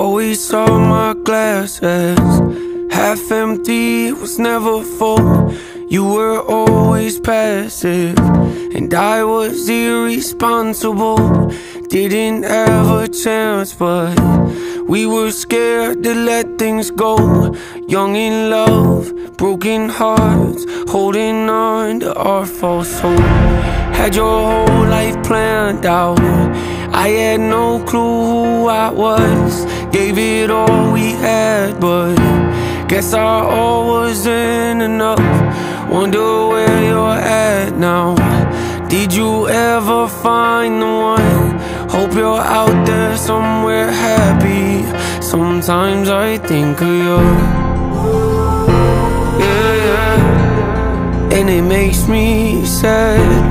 Always saw my glasses half empty, it was never full. You were always passive, and I was irresponsible. Didn't have a chance, but we were scared to let things go. Young in love, broken hearts, holding on to our false hope. Had your whole life planned out, I had no clue who I was. Gave it all we had, but guess our all wasn't enough. Wonder where you're at now. Did you ever find the one? Hope you're out there somewhere happy. Sometimes I think of you, yeah, yeah. And it makes me sad,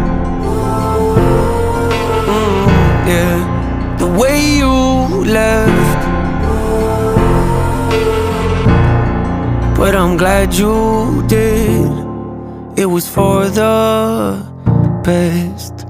yeah. The way you left, but I'm glad you did. It was for the best.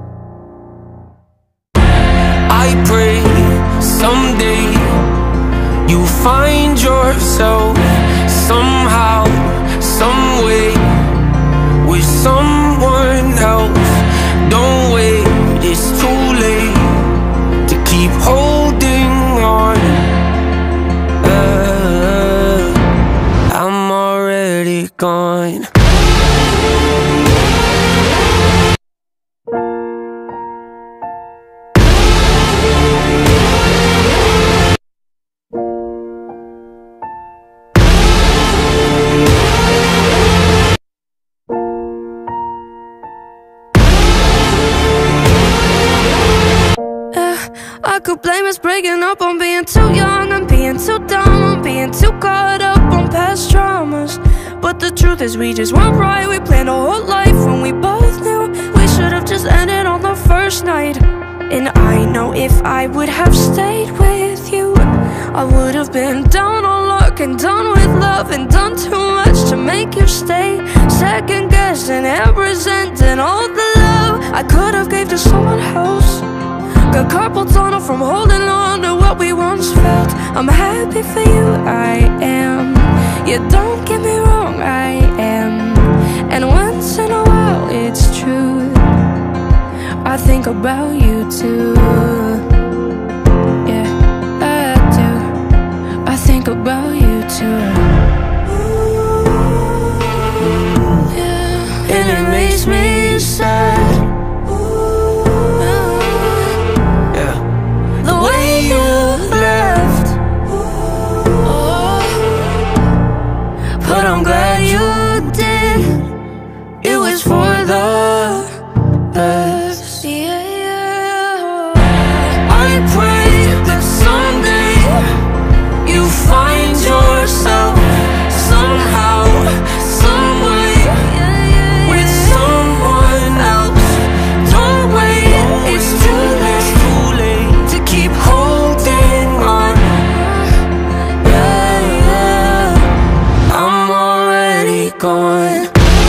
I pray someday you find yourself somehow, some way, with someone else. Don't wait, it's too late to keep holding on. I'm already gone. I could blame us breaking up on being too young and being too dumb, on being too caught up on past traumas. But the truth is we just weren't right. We planned our whole life when we both knew we should have just ended on the first night. And I know if I would have stayed with you, I would have been down on luck and done with love, and done too much to make you stay. Second guessing and resenting all the love I could have gave to someone else. Got carpal tunnel from holding on to what we once felt. I'm happy for you, I am. Yeah, don't get me wrong, I am. And once in a while, it's true, I think about you too. Yeah, I do. I think about you too. Yeah, and it makes me sad. But I'm glad you did. It was for the best. Yeah. I pray that someday you find yourself somehow, some way, with someone else. Don't wait, it's too late to keep holding on. I'm already gone.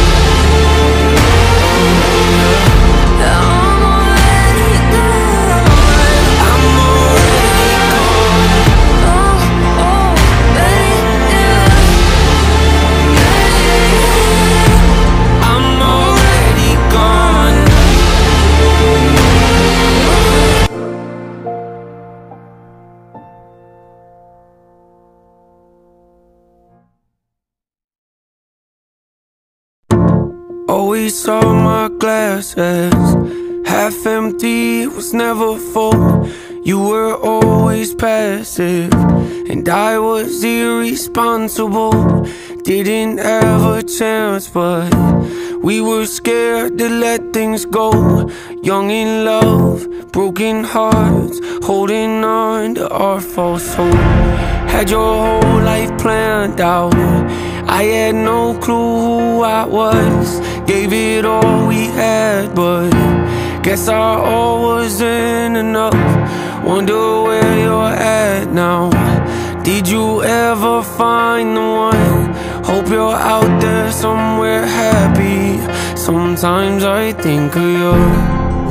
Always saw my glasses half empty, it was never full. You were always passive, and I was irresponsible. Didn't have a chance, but we were scared to let things go. Young in love, broken hearts, holding on to our false hope. Had your whole life planned out, I had no clue who I was. Gave it all we had, but guess our all wasn't enough. Wonder where you're at now. Did you ever find the one? Hope you're out there somewhere happy. Sometimes I think of you,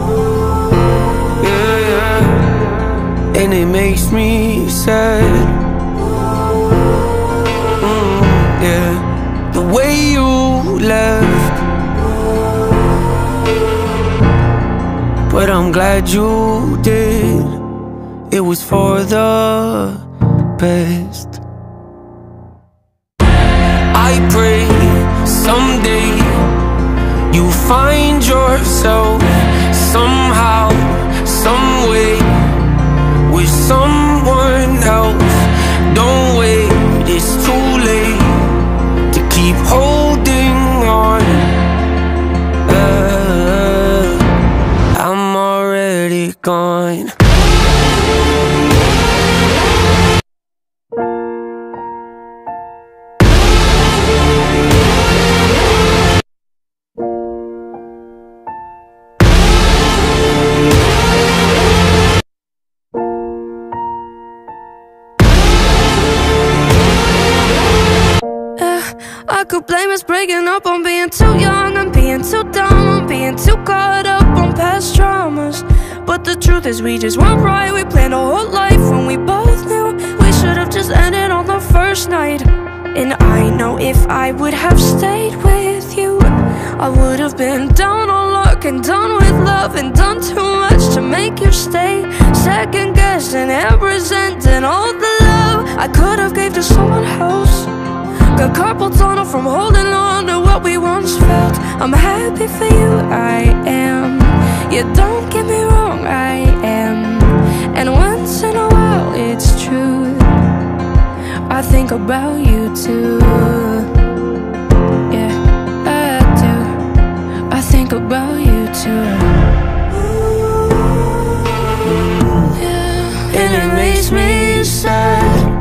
yeah, yeah. And it makes me sad. yeah, the way you left. But I'm glad you did. It was for the best. I pray someday you find yourself somehow, some way, with someone else. Don't wait, it's too late to keep holding on. I'm already gone. I could blame us breaking up on being too young and being too dumb, on being too caught up on past traumas. But the truth is we just weren't right. We planned our whole life when we both knew we should have just ended on the first night. And I know if I would have stayed with you, I would have been down on luck and done with love and done too much to make you stay. Second guessing and resenting all the love I could have gave to someone else. Got carpal tunnel from holding on to what we once felt. I'm happy for you, I am. Yeah, don't get me wrong, I am. And once in a while, it's true, I think about you too. Yeah, I do. I think about you too. Yeah, and it makes me sad.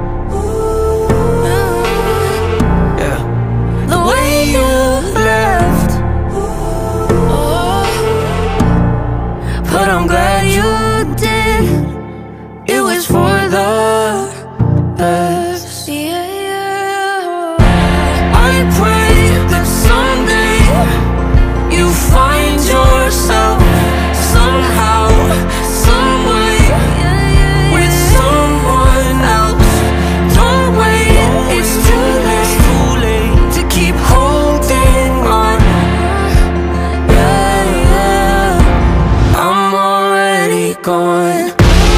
I'm glad you did. It was for the best. Yeah. I pray that someday you find yourself somehow, some way, with someone else. Don't wait, it's too late to keep holding on. Gone.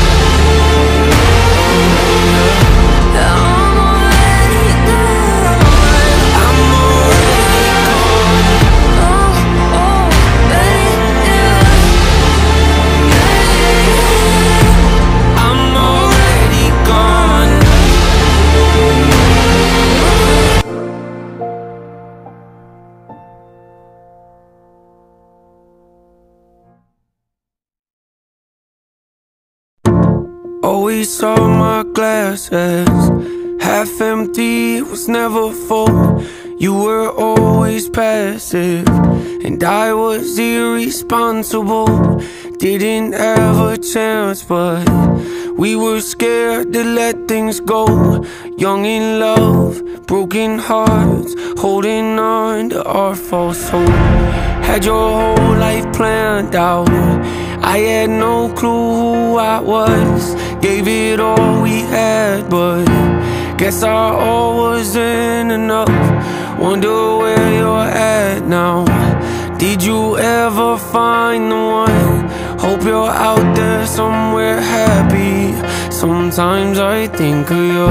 Always saw my glasses half empty, it was never full. You were always passive and I was irresponsible. Didn't have a chance, but we were scared to let things go. Young in love, broken hearts, holding on to our false hope. Had your whole life planned out, I had no clue who I was. Gave it all we had, but guess our all wasn't enough. Wonder where you're at now. Did you ever find the one? Hope you're out there somewhere happy. Sometimes I think of you.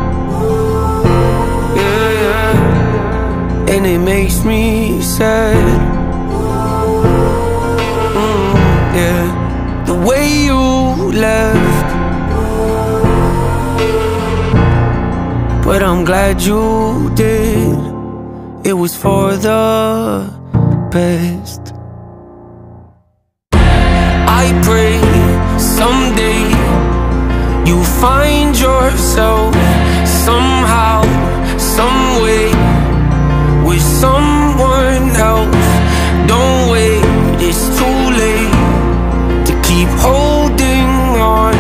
Yeah, yeah. And it makes me sad. Yeah, the way you left. But I'm glad you did. It was for the best. I pray someday you find yourself somehow, some way, with someone else. Don't wait, it's too late to keep holding on.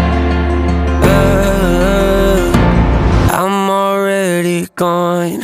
I'm already gone.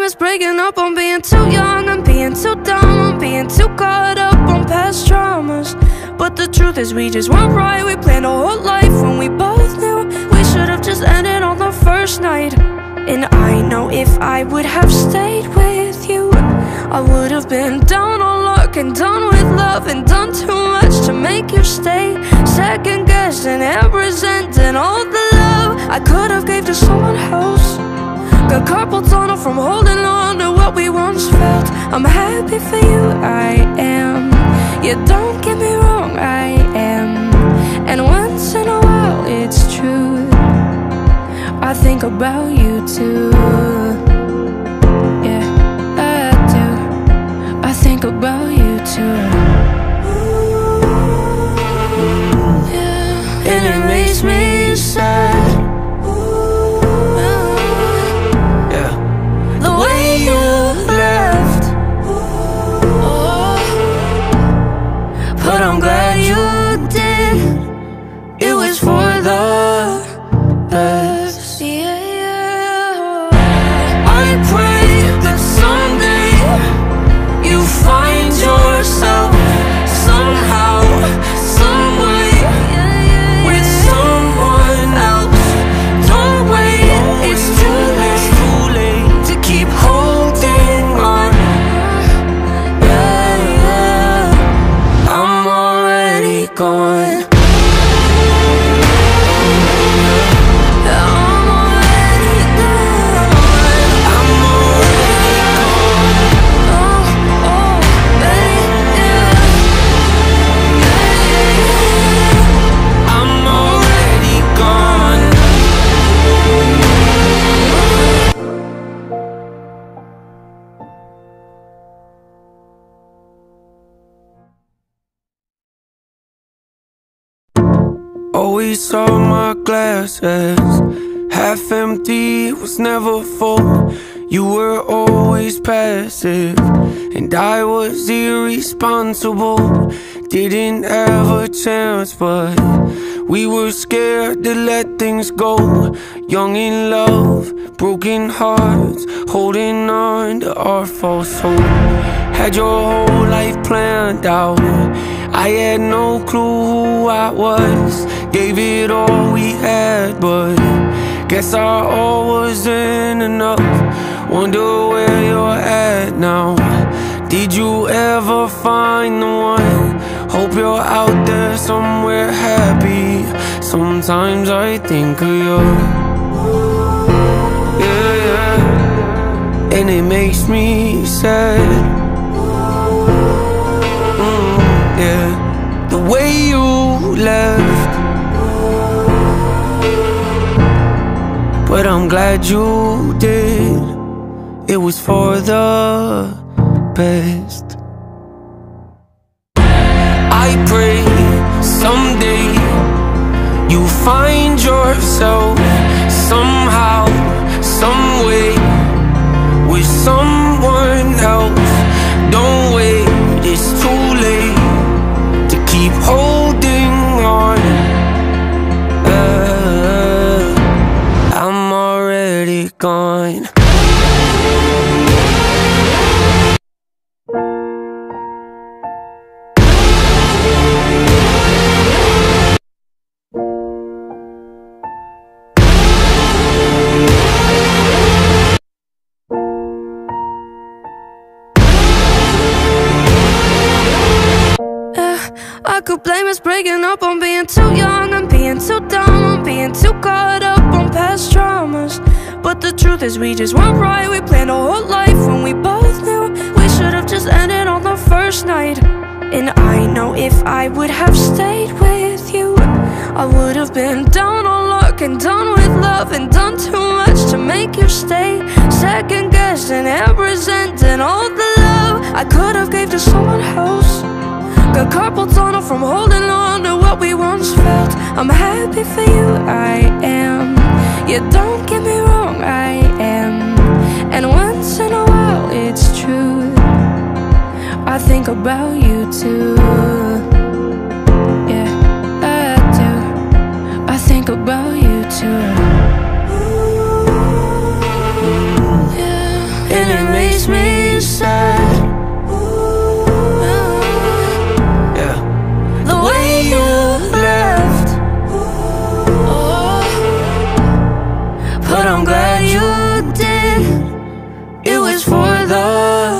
us breaking up on being too young and being too dumb, on being too caught up on past traumas. But the truth is we just weren't right. We planned our whole life when we both knew we should have just ended on the first night. And I know if I would have stayed with you, I would have been down on luck and done with love, and done too much to make you stay. Second guessing and resenting all the love I could have gave to someone else. Got carpal tunnel from holding on to what we once felt. I'm happy for you, I am. Yeah, don't get me wrong, I am. And once in a while it's true, I think about you too. Yeah, I do. I think about you too. Yeah, and it makes me sad. Yeah, the way you left. But I'm glad you did. It was for the best. Yeah. I pray that someday you find yourself somehow, someway, with someone else. Don't wait, it's too late to keep holding on. Yeah, yeah. I'm already gone. Always saw my glasses half empty, it was never full. You were always passive, and I was irresponsible. Didn't have a chance, but we were scared to let things go. Young in love, broken hearts, holding on to our false hope. Had your whole life planned out, I had no clue who I was. Gave it all we had, but guess our all wasn't enough. Wonder where you're at now. Did you ever find the one? Hope you're out there somewhere happy. Sometimes I think of you. Yeah, yeah. And it makes me sad. Yeah, the way you left. But I'm glad you did. It was for the best. I pray someday you find yourself somehow, someway, with someone else. Don't wait, it's too late to keep holding on. I'm already gone. I could blame us breaking up on being too young and being too dumb, on being too caught up on past traumas. But the truth is we just weren't right. We planned our whole life when we both knew we should have just ended on the first night. And I know if I would have stayed with you, I would have been down on luck and done with love, and done too much to make you stay. Second guessing and resenting all the love I could have gave to someone else. Got carpal tunnel from holding on to what we once felt. I'm happy for you, I am. Yeah, don't get me wrong, I am. And once in a while it's true, I think about you too. Yeah, I do. I think about you too. Yeah, and makes me sad. Yeah. The way you left. But I'm glad you did. It was for the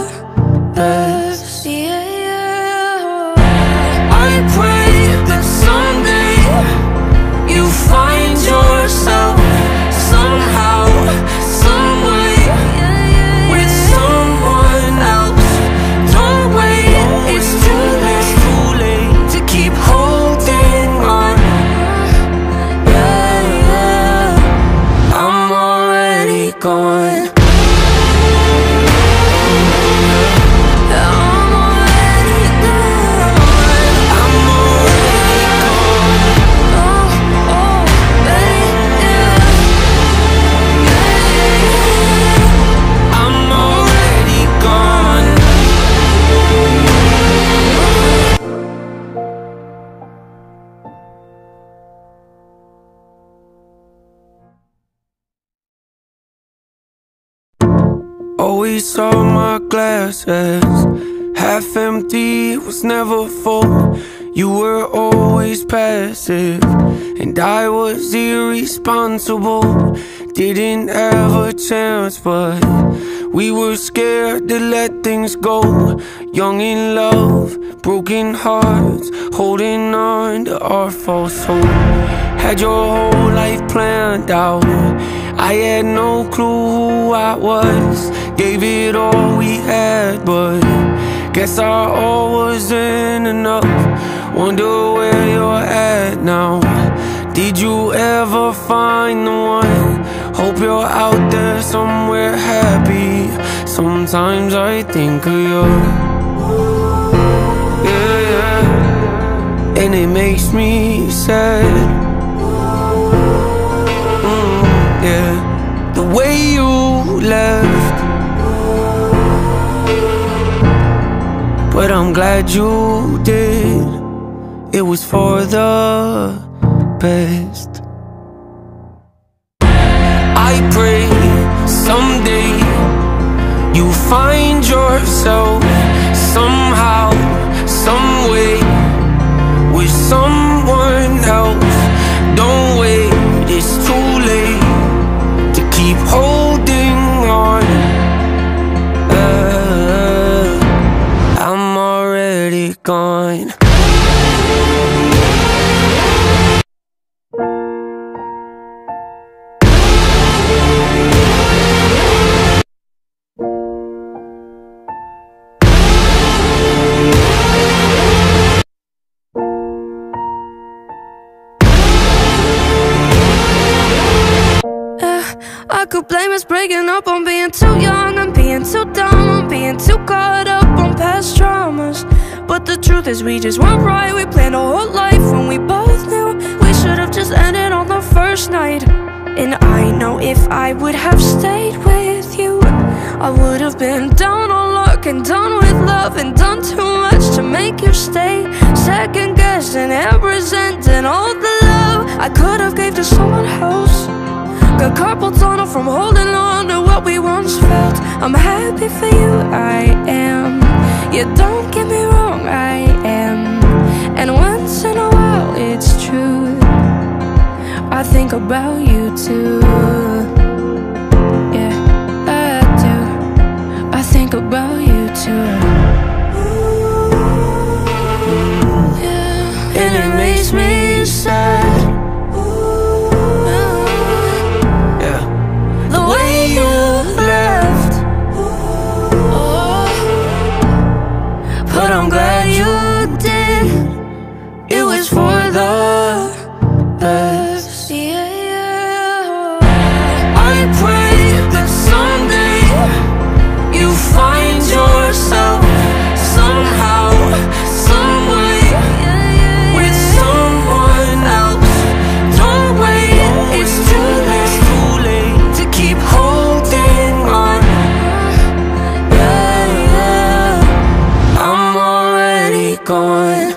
best. Yeah. I pray that someday you find yourself somehow, some way, with someone else. Don't wait, it's too late to keep holding on. Yeah, I'm already gone. Always saw my glasses half empty, was never full. You were always passive, and I was irresponsible. Didn't have a chance, but we were scared to let things go. Young in love, broken hearts, holding on to our false hope. Had your whole life planned out, I had no clue who I was. Gave it all we had, but guess our all wasn't enough. Wonder where you're at now. Did you ever find the one? Hope you're out there somewhere happy. Sometimes I think of you. Yeah, yeah. And it makes me sad. Yeah, the way you left. But I'm glad you did. It was for the best. I pray someday you find yourself somehow, some way, with someone else. Don't wait, it's too late to keep holding on. I'm already gone. I could blame us breaking up on being too young and being too dumb, on being too caught up on past traumas. But the truth is we just weren't right. We planned our whole life when we both knew we should have just ended on the first night. And I know if I would have stayed with you, I would have been down on luck and done with love, and done too much to make you stay. Second guessing and resenting all the love I could have gave to someone else. Got carpal tunnel from holding on to what we once felt. I'm happy for you, I am. Yeah, don't get me wrong, I am. And once in a while, it's true, I think about you too. Yeah, I do. I think about you too. Yeah, and it makes me sad. But I'm glad you did. It was for the best. Yeah. I pray that someday you find yourself somehow, some way, with someone else. Don't wait, it's too late to keep holding on. I'm already gone.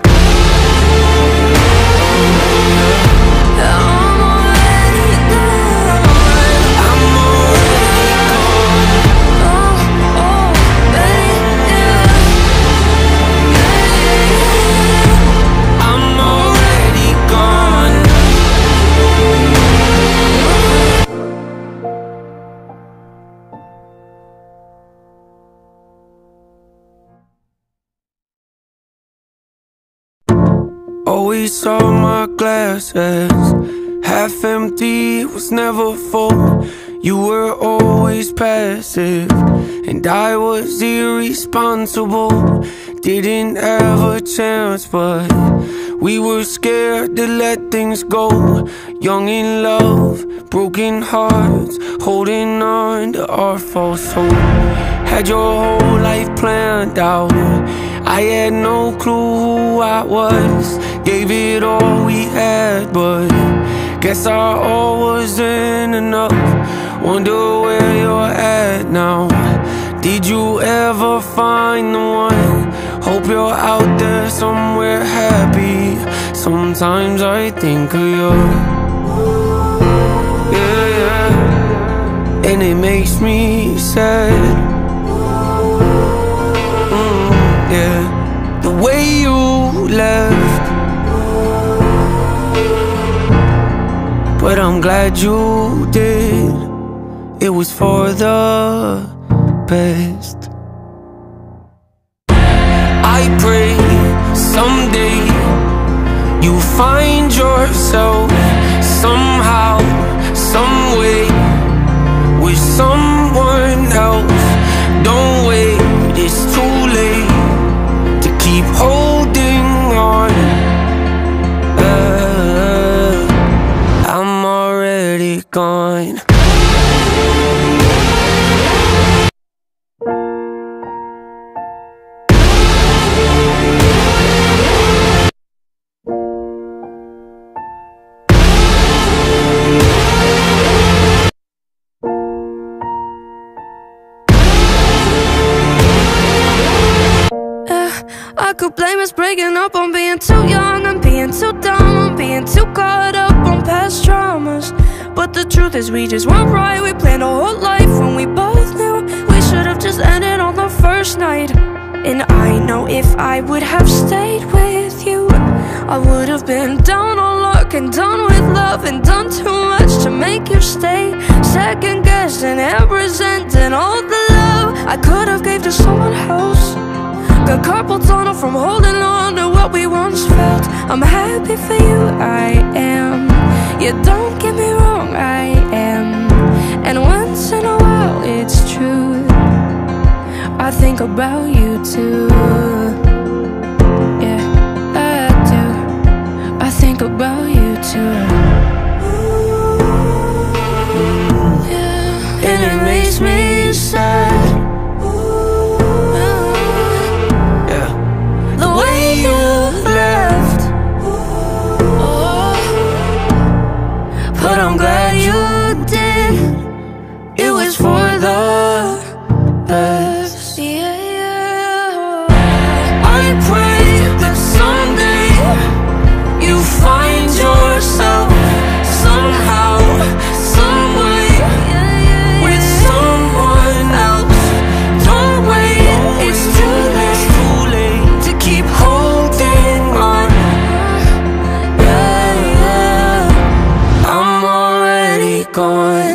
Always saw my glasses half empty, was never full. You were always passive, and I was irresponsible. Didn't have a chance, but we were scared to let things go. Young in love, broken hearts, holding on to our false hope. Had your whole life planned out, I had no clue who I was. Gave it all we had, but guess our all wasn't enough. Wonder where you're at now. Did you ever find the one? Hope you're out there somewhere happy. Sometimes I think of you, yeah, yeah. And it makes me sad, yeah. The way you left, but I'm glad you did. It was for the best. I pray someday you find yourself somehow, some way, with someone else. Don't wait, it's too late to keep holding on. I'm already gone. I could blame us breaking up on being too young and being too dumb, on being too caught up on past traumas. But the truth is we just weren't right. We planned our whole life when we both knew we should have just ended on the first night. And I know if I would have stayed with you, I would have been down on luck and done with love, and done too much to make you stay. Second guessing and resenting all the love I could have gave to someone else. Got carpal tunnel from holding on to what we once felt. I'm happy for you, I am. Yeah, don't get me wrong, I am. And once in a while, it's true, I think about you too. Yeah, I do. I think about you too. Yeah, and it makes me sad. I'm glad you did. It was for the best. Yeah. I pray that someday you find yourself somehow, some way, with someone else. Don't wait, it's too late to keep holding on. Gone.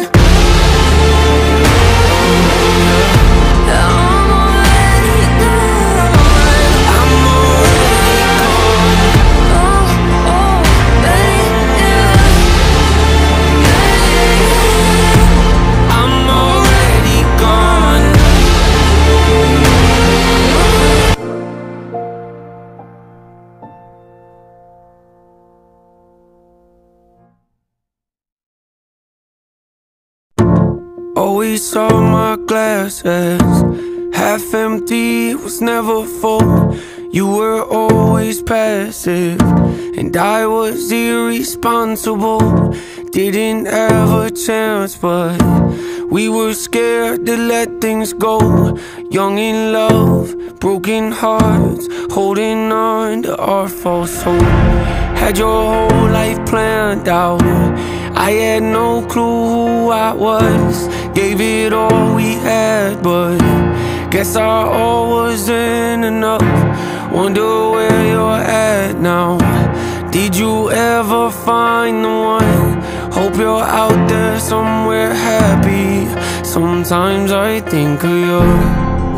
Always saw my glasses half empty, was never full. You were always passive, and I was irresponsible. Didn't have a chance, but we were scared to let things go. Young in love, broken hearts, holding on to our false hope. Had your whole life planned out, I had no clue who I was. Gave it all we had, but guess our all wasn't enough. Wonder where you're at now. Did you ever find the one? Hope you're out there somewhere happy. Sometimes I think of you,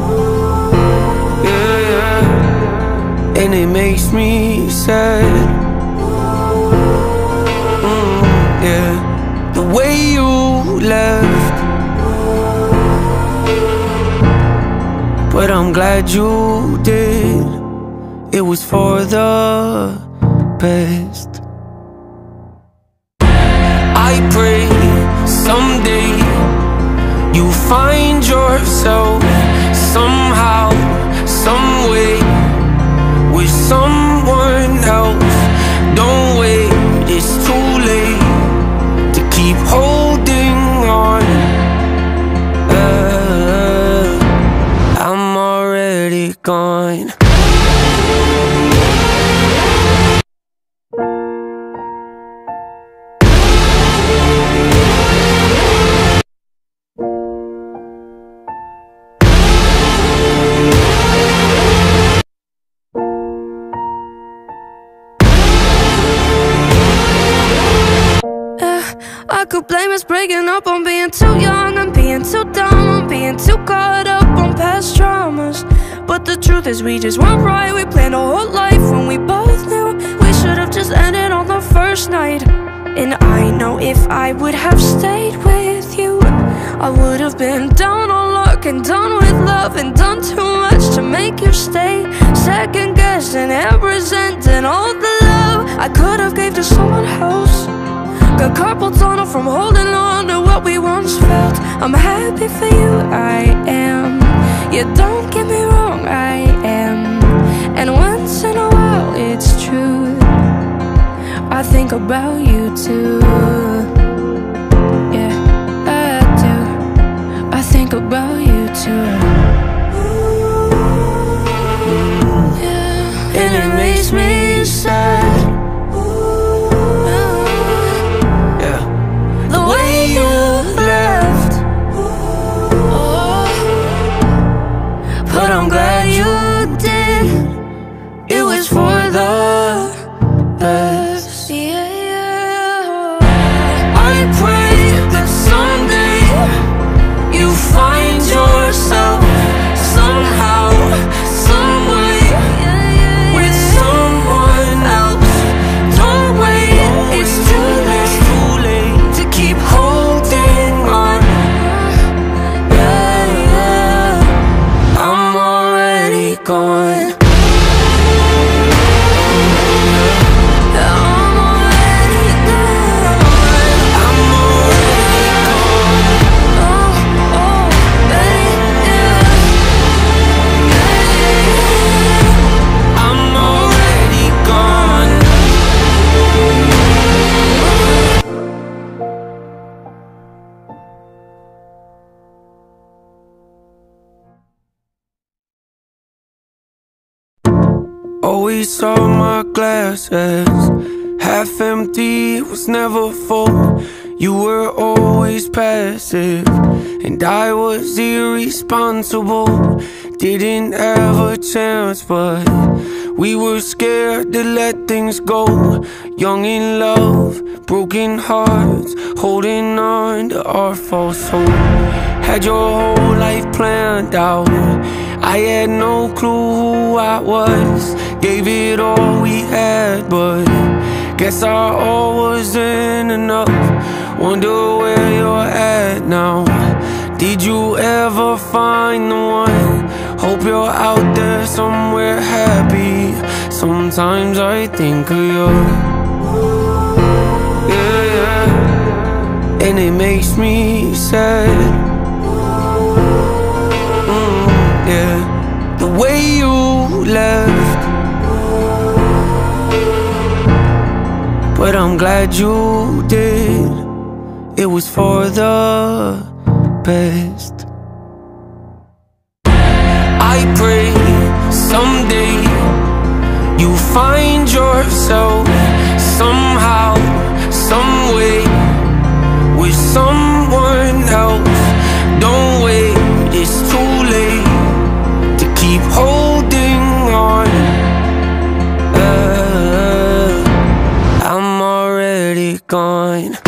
yeah, yeah. And it makes me sad. yeah, the way you left. But I'm glad you did. It was for the best. I pray someday you find yourself somehow, some way, with someone else. Don't wait, it's too late to keep holding on. I'm already gone. I could blame us breaking up on being too young and being too dumb, on being too caught up on past traumas. But the truth is we just weren't right. We planned our whole life when we both knew we should have just ended on the first night. And I know if I would have stayed with you, I would have been down on luck and done with love, and done too much to make you stay. Second guessing and resenting all the love I could have gave to someone else. Got carpal tunnel from holding on to what we once felt. I'm happy for you, I am. Yeah, don't get me wrong, I am. And once in a while, it's true, I think about you too. Yeah, I do. I think about you too. Yeah, and it makes me sad. But I'm glad you did. It was for the best. Yeah. I pray that someday you find yourself somehow, some way, with someone else. Don't wait, it's too late to keep holding on. I'm already gone. Always saw my glasses half empty, was never full. You were always passive, and I was irresponsible. Didn't have a chance, but we were scared to let things go. Young in love, broken hearts, holding on to our false hope. Had your whole life planned out, I had no clue who I was. Gave it all we had, but guess our all wasn't enough. Wonder where you're at now. Did you ever find the one? Hope you're out there somewhere happy. Sometimes I think of you. Yeah, yeah. And it makes me sad. Yeah, the way you left. But I'm glad you did. It was for the best. I pray someday you find yourself somehow, some way, with someone else. Don't wait, it's too late to keep holding on. I'm already gone.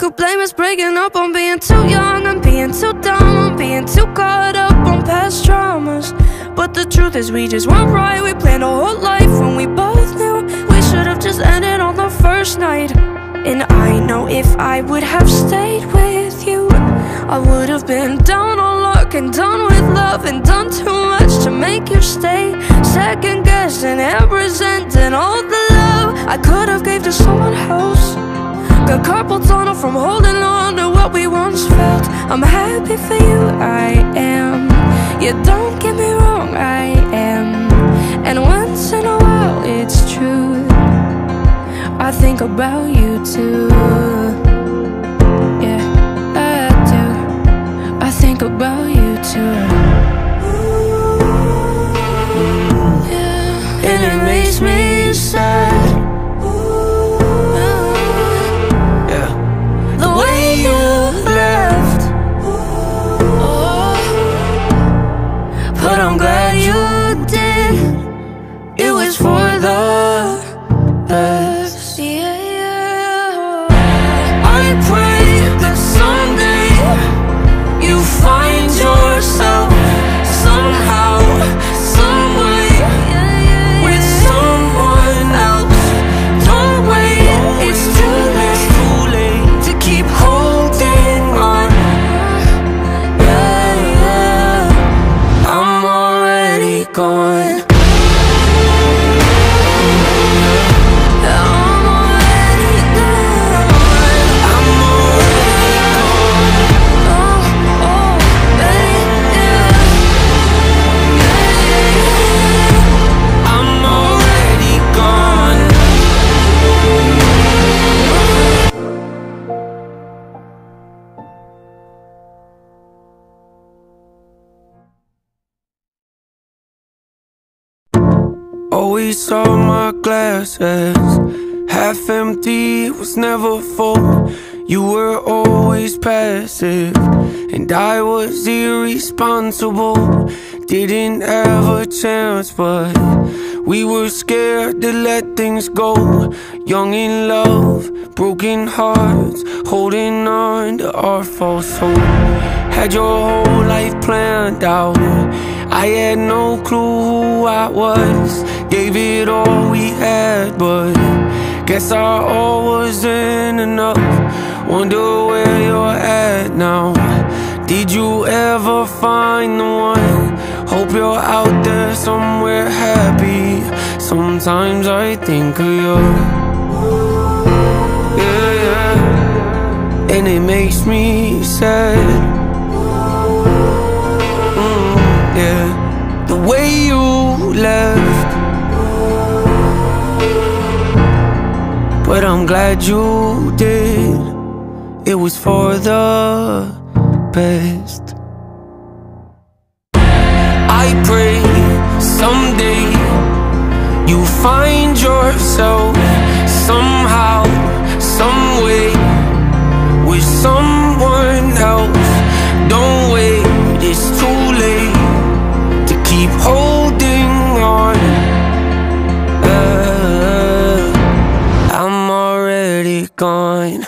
could blame us breaking up on being too young and being too dumb, on being too caught up on past traumas. But the truth is we just weren't right. We planned our whole life when we both knew we should have just ended on the first night. And I know if I would have stayed with you, I would have been down on luck and done with love and done too much to make you stay. Second guessing and resenting all the love I could have gave to someone else. Got carpal tunnel from holding on to what we once felt. I'm happy for you, I am. Yeah, don't get me wrong, I am. And once in a while, it's true, I think about you too. Yeah, I do. I think about you too. Yeah, and it makes me sad. The way you left. But I'm glad you did. It was for the best. Yeah. I pray that someday you find yourself somehow, someway, with someone else. Don't wait, it's too late to keep holding on. Yeah, I'm already gone. Always saw my glasses half empty, was never full. You were always passive and I was irresponsible. Didn't have a chance, but we were scared to let things go. Young in love, broken hearts, holding on to our false hope. Had your whole life planned out, I had no clue who I was. Gave it all we had, but guess our all wasn't enough. Wonder where you're at now. Did you ever find the one? Hope you're out there somewhere happy. Sometimes I think of you. Yeah, yeah. And it makes me sad. Yeah, the way you left. But I'm glad you did. It was for the best. I pray someday you find yourself somehow, someway, with someone else. Don't wait, it's too late to keep holding on. I'm already gone.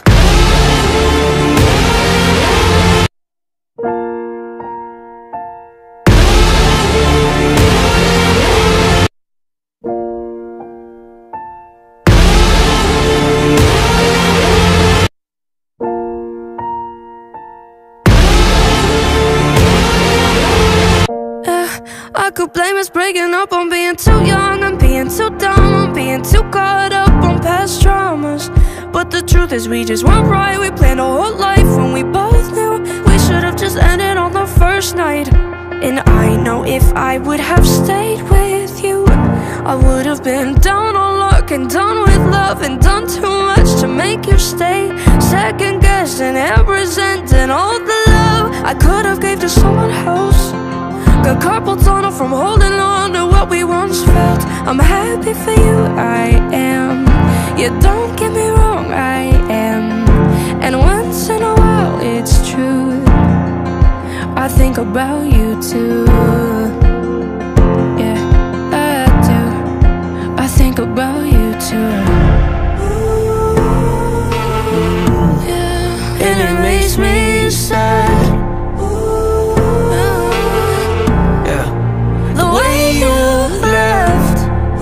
I could blame us breaking up on being too young and being too dumb, on being too caught up on past traumas. But the truth is we just weren't right. We planned our whole life when we both knew we should have just ended on the first night. And I know if I would have stayed with you, I would have been down on luck and done with love and done too much to make you stay. Second guessing and resenting all the love I could have gave to someone else. Got carpal tunnel from holding on to what we once felt. I'm happy for you, I am. Yeah, don't get me wrong, I am. And once in a while, it's true, I think about you too. Yeah, I do. I think about you too. Yeah. makes me sad. Yeah. The way you left.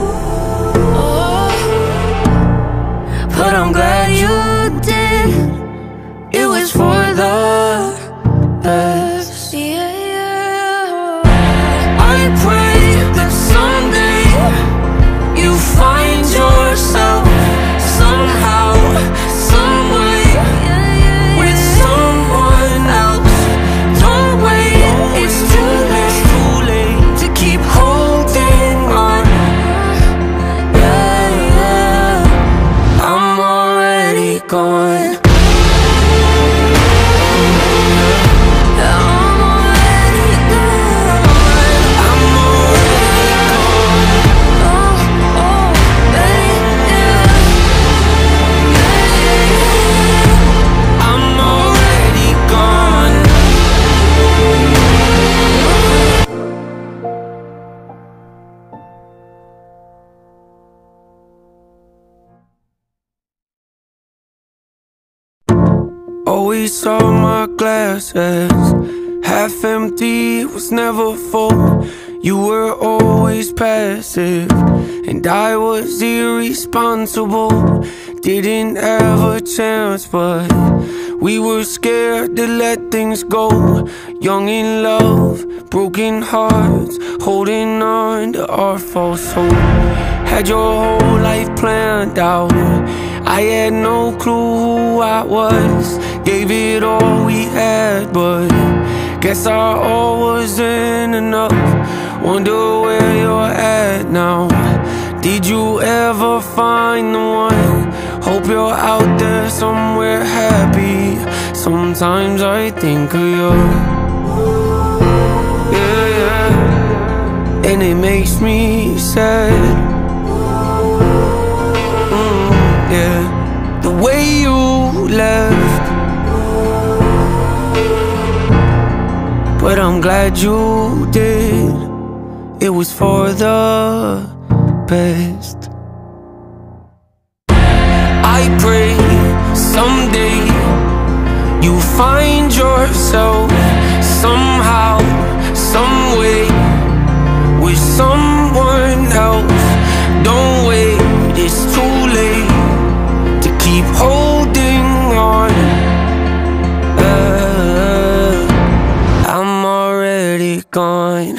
But I'm glad you did. It was for the best. Yeah. I pray that someday you find yourself somehow, some way, with someone else. Don't wait, it's too late to keep holding on. Yeah, I'm already gone. Always saw my glasses half empty, was never full. You were always passive, and I was irresponsible. Didn't have a chance, but we were scared to let things go. Young in love, broken hearts, holding on to our false hope. Had your whole life planned out, I had no clue who I was. Gave it all we had, but guess our all wasn't enough. Wonder where you're at now. Did you ever find the one? Hope you're out there somewhere happy. Sometimes I think of you. Yeah, yeah. And it makes me sad. Yeah, the way you left. But I'm glad you did. It was for the best. I pray someday you find yourself somehow, some way, with someone else. Don't wait, it's too late to keep holding on. I'm already gone.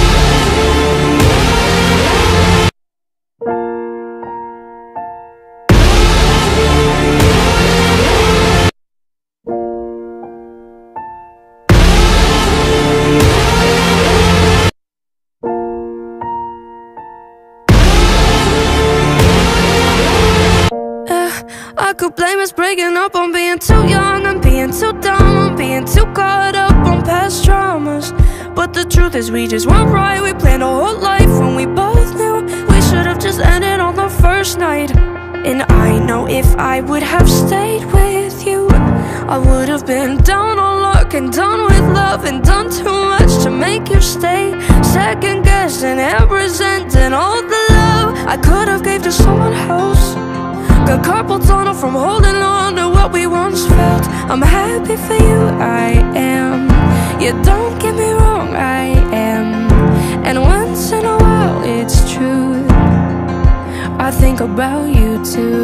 I could blame us breaking up on being too young and being too dumb, on being too caught up on past traumas. But the truth is we just weren't right. We planned our whole life when we both knew we should have just ended on the first night. And I know if I would have stayed with you, I would have been down on luck and done with love, and done too much to make you stay. Second guessing and resenting all the love I could have gave to someone else. Got carpal tunnel from holding on to what we once felt. I'm happy for you, I am. Yeah, don't get me wrong, I am. And once in a while, it's true, I think about you too.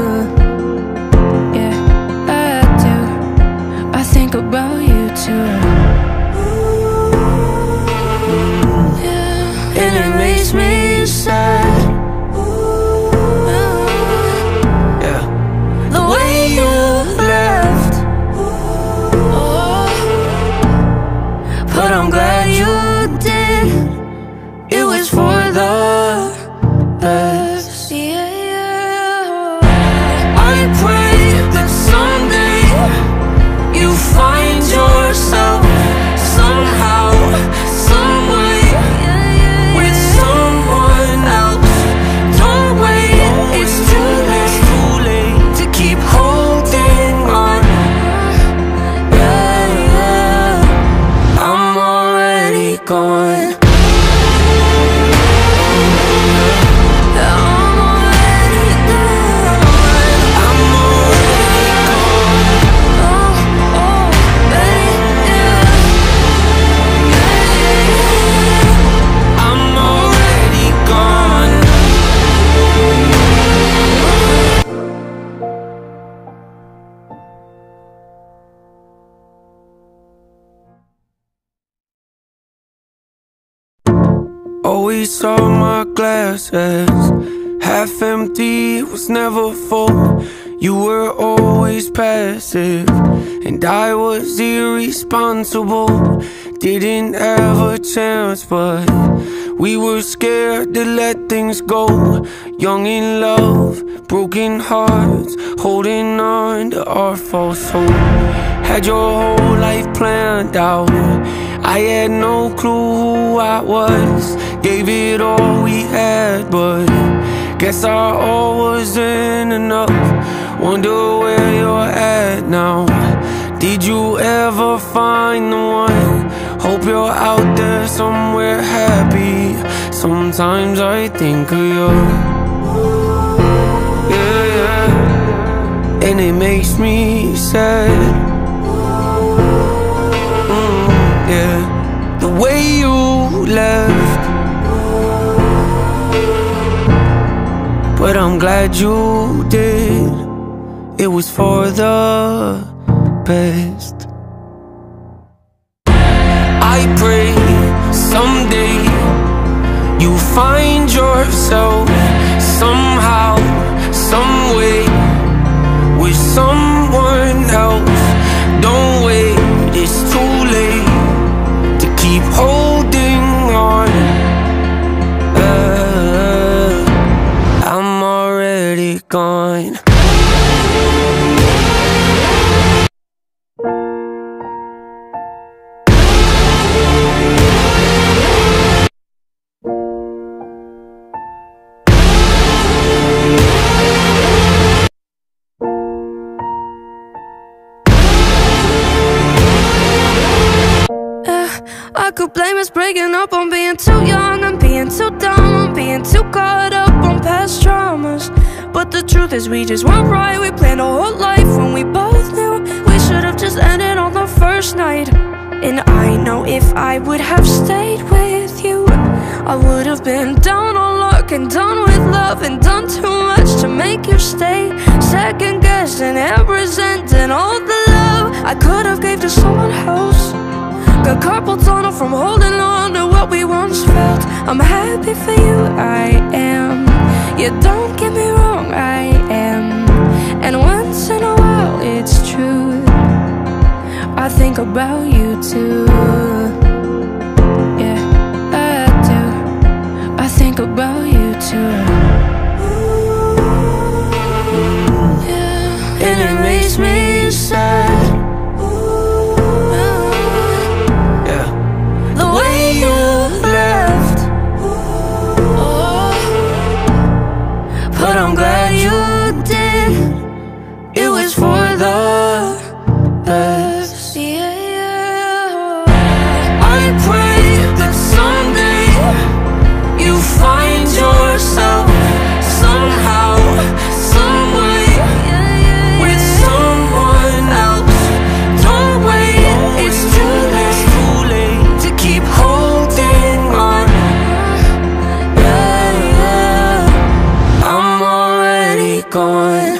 Yeah, I do. I think about you too. Yeah, and it makes me sad. But I'm glad you did. It was for the best. Yeah. I pray that someday you find yourself somehow, some way, with someone else. Don't wait, it's too late to keep holding on. I'm already Always saw my glass as half empty, it was never full. You were always passive, and I was irresponsible. Didn't have a chance, but we were scared to let things go. Young in love, broken hearts, holding on to our false hope. Had your whole life planned out, I had no clue who I was. Gave it all we had, but guess our all wasn't enough. Wonder where you're at now. Did you ever find the one? Hope you're out there somewhere happy. Sometimes I think of you, yeah, yeah. And it makes me sad, yeah. The way you left, but I'm glad you did. It was for the best. I pray someday you find yourself somehow, some way, with someone else. Don't wait, it's too late to keep holding on. I'm already gone. I could blame us breaking up on being too young, and being too dumb, on being too caught up on past traumas. But the truth is we just weren't right. We planned our whole life when we both knew we should have just ended on the first night. And I know if I would have stayed with you, I would have been down on luck and done with love, and done too much to make you stay. Second guessing and resenting all the love I could have gave to someone else. Got carpal tunnel from holding on to what we once felt. I'm happy for you, I am. Yeah, don't get me wrong, I am. And once in a while, it's true, I think about you too. Yeah, I do. I think about you too. Yeah, And it makes me sad, the way you left. but I'm glad you did. It was for the best. Yeah. I pray that someday you find yourself somehow, some way, with someone else. Don't wait, it's too late to keep holding on. Yeah, yeah. I'm already gone.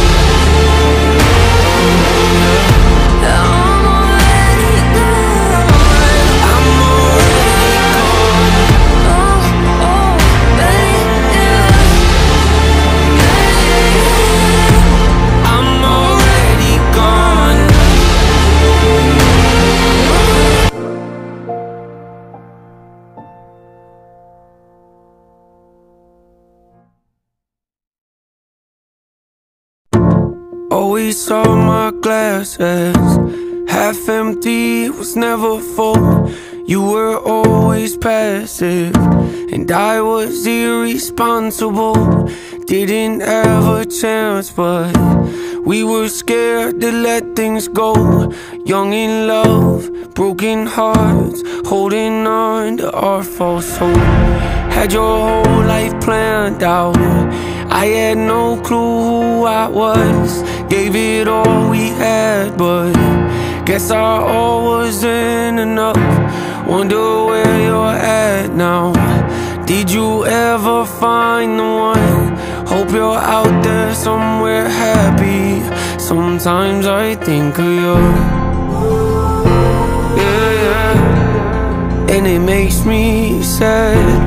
Always saw my glass as half empty, it was never full. You were always passive, and I was irresponsible. Didn't have a chance, but we were scared to let things go. Young in love, broken hearts, holding on to our false hope. Had your whole life planned out, I had no clue who I was. Gave it all we had, but guess our all wasn't enough. Wonder where you're at now. Did you ever find the one? Hope you're out there somewhere happy. Sometimes I think of you, yeah, yeah. and it makes me sad.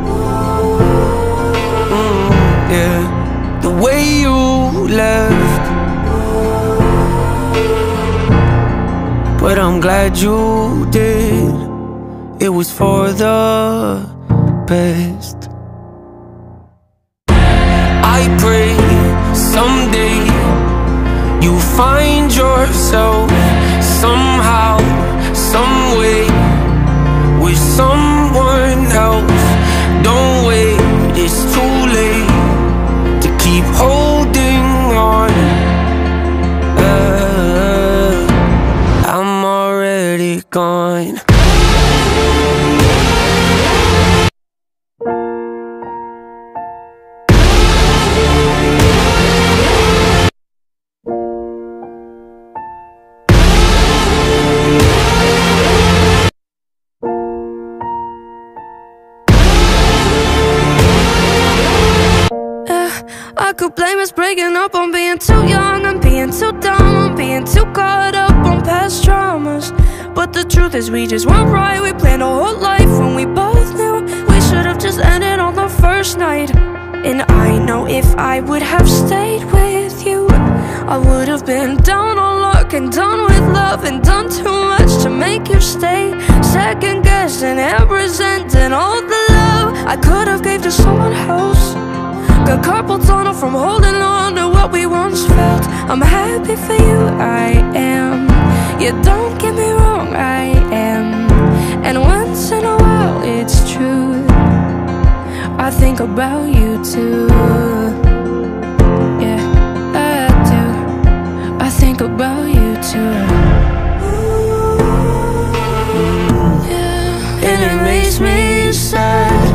Yeah, the way you left, but I'm glad you did. It was for the best. I pray someday you find yourself somehow, some way, with someone else. Don't wait, it's too late to keep holding on. I'm already gone. I could blame us breaking up on being too young and being too dumb, on being too caught up on past traumas. But the truth is we just weren't right. We planned our whole life when we both knew we should have just ended on the first night. And I know if I would have stayed with you, I would have been down on luck and done with love and done too much to make you stay. Second guessing and resenting all the love I could have gave to someone else. Got carpal tunnel from holding on to what we once felt. I'm happy for you, I am. Yeah, don't get me wrong, I am. And once in a while, it's true, I think about you too. Yeah, I do. I think about you too. Yeah, and it makes me sad.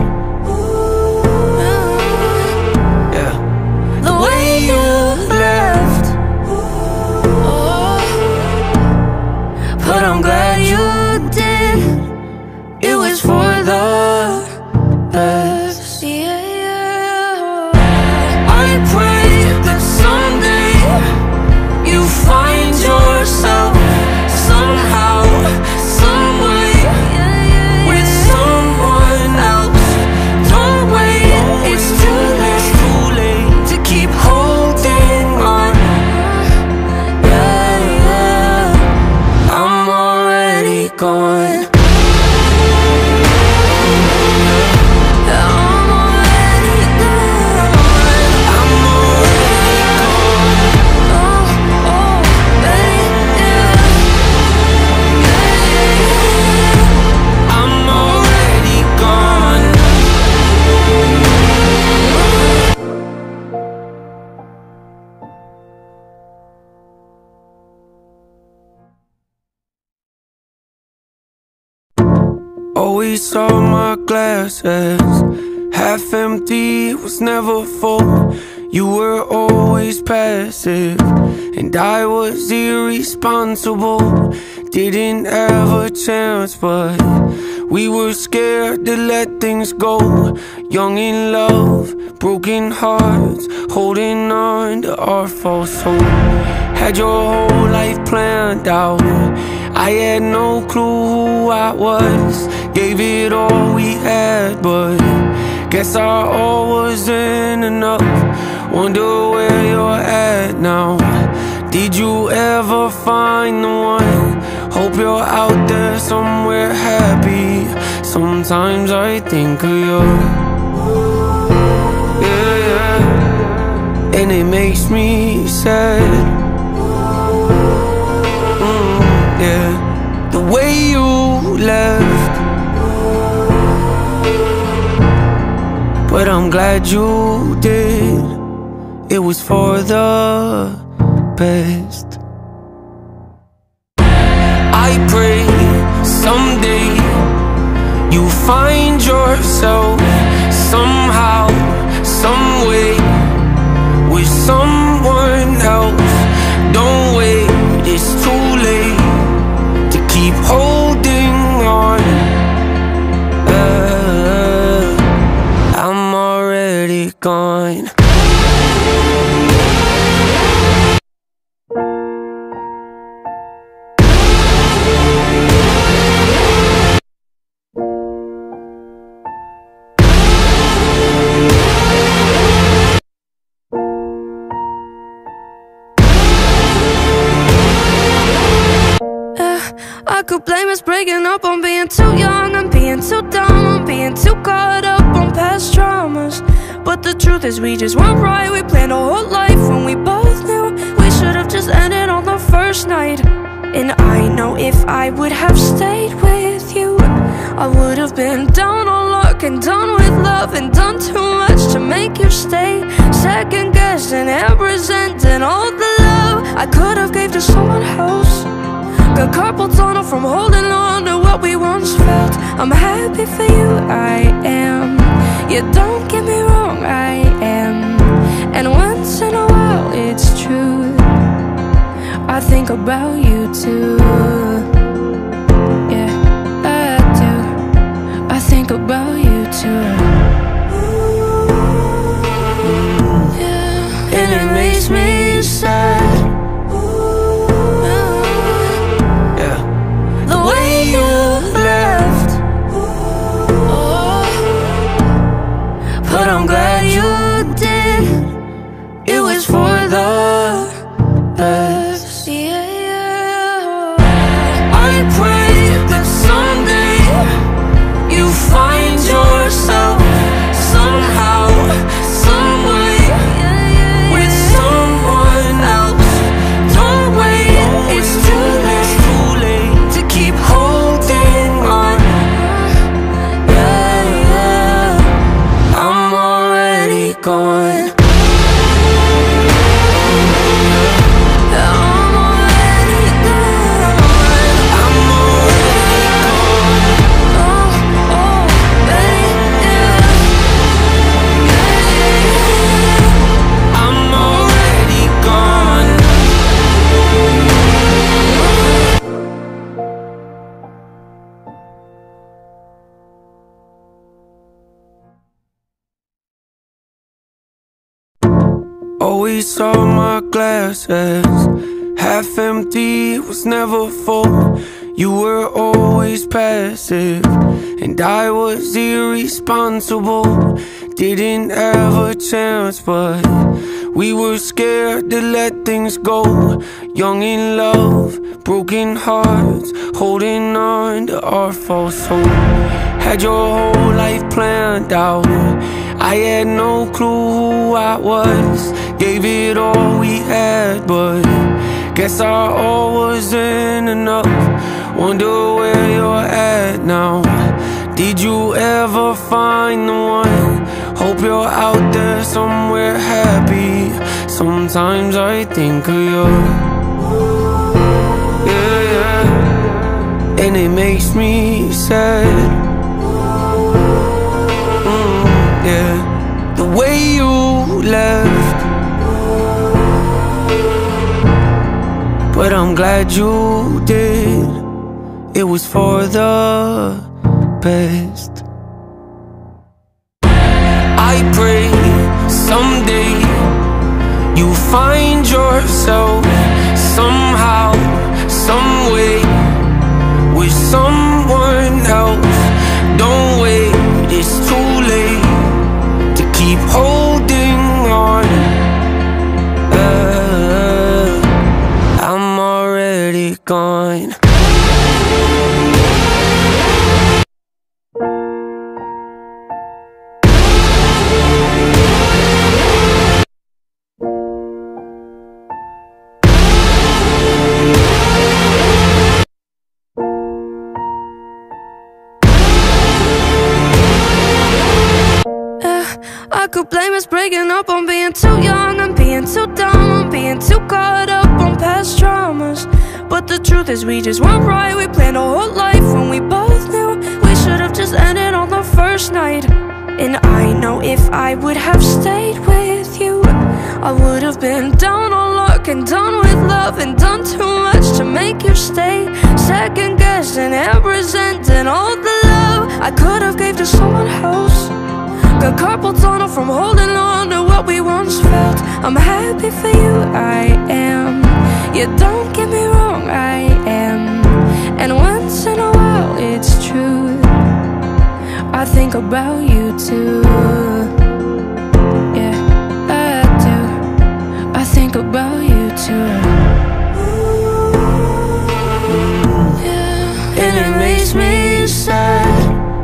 But I'm glad you did. It was for the best. Yeah. I pray that someday you find yourself somehow, some way, with someone else. Don't wait, it's too late to keep holding on. I'm already gone. Always saw my glasses half empty, it was never full. You were always passive, and I was irresponsible. Didn't have a chance, but we were scared to let things go. Young in love, broken hearts, holding on to our false hope. Had your whole life planned out, I had no clue who I was. Gave it all we had, but guess our all wasn't enough. Wonder where you're at now. Did you ever find the one? Hope you're out there somewhere happy. Sometimes I think of you. Yeah, and it makes me sad. Yeah, the way you left, but I'm glad you did. It was for the best. I pray someday you find yourself somehow, some way, with someone else. Don't wait, it's too late to keep holding on. I'm already gone. breaking up on being too young, I'm being too dumb, I'm being too caught up on past traumas. But the truth is we just weren't right. We planned a whole life when we both knew we should have just ended on the first night. And I know if I would have stayed with you, I would have been down on luck and done with love and done too much to make you stay. Second guessing and resenting all the love I could have gave to someone else. Got carpal tunnel from holding on to what we once felt. I'm happy for you, I am. Yeah, don't get me wrong, I am. And once in a while it's true, I think about you too. Yeah, I do. I think about you too. Yeah, and it makes me sad. Yeah, the way you left. But I'm glad you did. It was for the best. Yeah. I pray that someday you find yourself somehow, some way, with someone else. Don't wait, it's too late to keep holding on. Yeah, I'm already gone. Always saw my glasses half empty, was never full. You were always passive, and I was irresponsible. Didn't have a chance, but we were scared to let things go. Young in love, broken hearts, holding on to our false hope. Had your whole life planned out, I had no clue who I was. Gave it all we had, but guess our all wasn't enough. Wonder where you're at now. Did you ever find the one? Hope you're out there somewhere happy. Sometimes I think of you. Yeah, yeah. And it makes me sad. Yeah, the way you left. But I'm glad you did. It was for the best. I pray someday you find yourself somehow, some way, with someone else. Don't wait, it's too late to keep holding on. I'm already gone. I could blame us breaking up on being too young, I'm being too dumb, I'm being too caught up on past traumas. But the truth is we just weren't right. We planned a whole life when we both knew we should have just ended on the first night. And I know if I would have stayed with you, I would have been down on luck and done with love and done too much to make you stay. Second guessing and resenting all the love I could have gave to someone else. Got carpal tunnel from holding on to what we once felt. I'm happy for you, I am. Yeah, don't get me wrong, I am. And once in a while it's true, I think about you too. Yeah, I do. I think about you too. Yeah, and it makes me sad.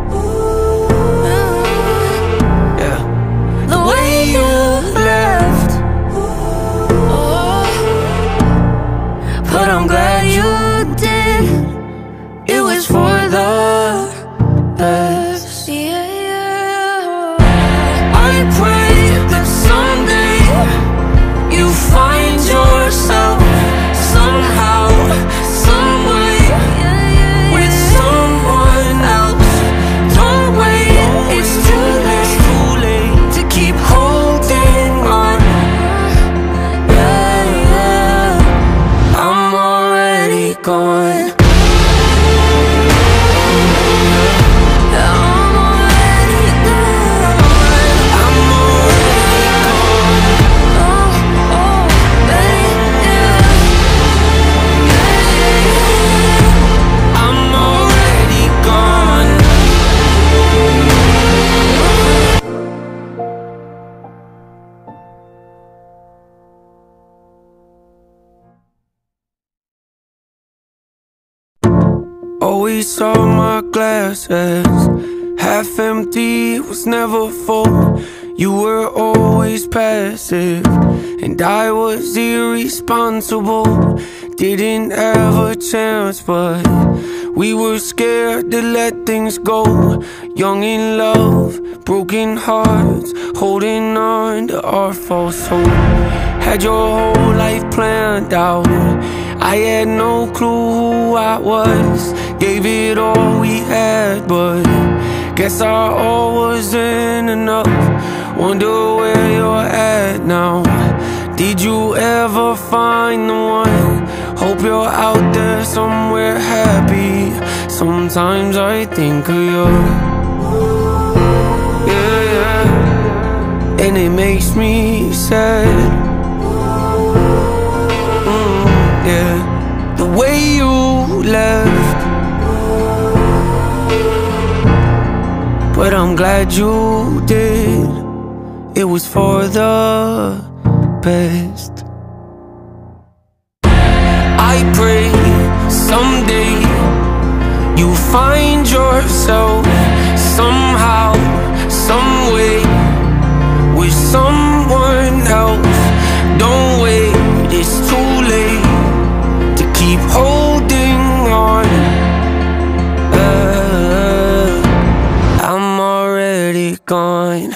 Yeah, the way you left. But I'm glad you did. It was for the best. I pray that someday you find yourself somehow, someway, with someone else. Don't wait, it's too late to keep holding on. I'm already gone. Always saw my glasses half empty, it was never full. You were always passive, and I was irresponsible. Didn't have a chance, but we were scared to let things go. Young in love, broken hearts, holding on to our false hope. Had your whole life planned out, I had no clue who I was. Gave it all we had, but guess our all wasn't enough. Wonder where you're at now. Did you ever find the one? Hope you're out there somewhere happy. Sometimes I think of you. Yeah, and it makes me sad. Yeah, the way you left. But I'm glad you did. It was for the best. I pray someday you find yourself somehow, someway, with someone else. Don't wait, it's too late to keep holding on. I'm already gone.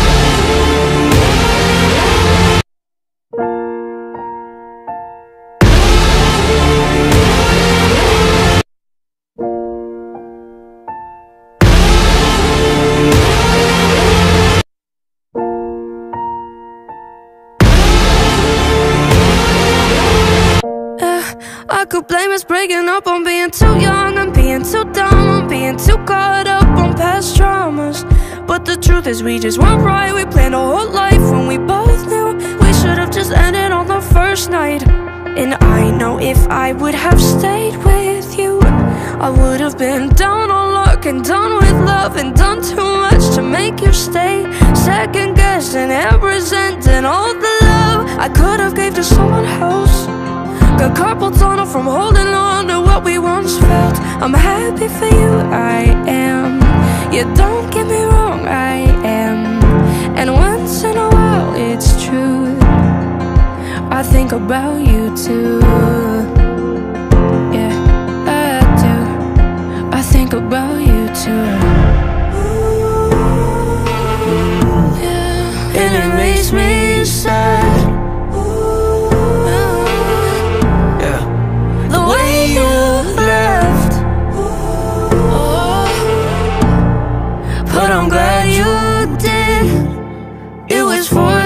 I could blame us breaking up on being too young and being too dumb, on being too caught up on past traumas. But the truth is we just weren't right. We planned our whole life when we both knew we should have just ended on the first night. And I know if I would have stayed with you, I would have been down on luck and done with love, and done too much to make you stay. Second guessing and resenting all the love I could have gave to someone else. Got carpal tunnel from holding on to what we once felt. I'm happy for you, I am. Yeah, don't get me wrong, I am. And once in a while, it's true, I think about you too. Yeah, I do. I think about you too. Yeah, And it makes me sad. But I'm glad you did. It was for